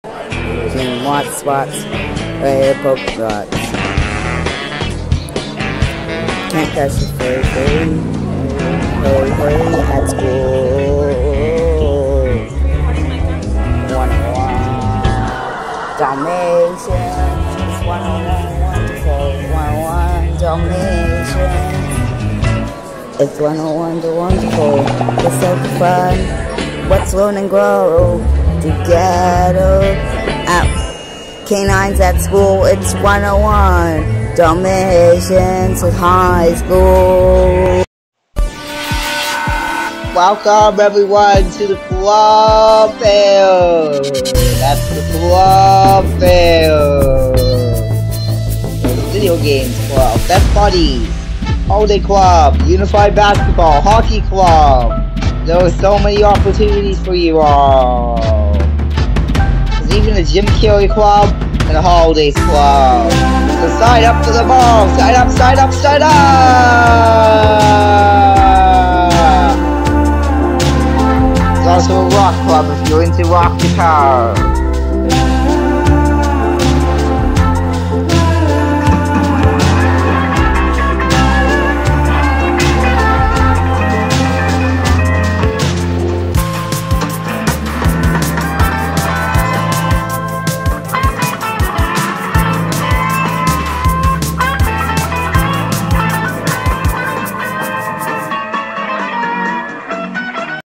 Clean white spots, red polka dots. Can't catch the fairy, hurry at school. 101 Dalmatians, it's 101 wonderful, 101 Dalmatians. It's 101 the wonderful, it's so fun. Let's learn and grow together. Canines at school, it's 101 Dalmatians at high school. Welcome everyone to the club fair. That's the club fair. There's video games club, best buddies, holiday club, unified basketball, hockey club. There are so many opportunities for you all. There's even a Jim Carrey club and a holidays club. So sign up for them all. Sign up, sign up, sign up! There's also a rock club if you're into rock guitar.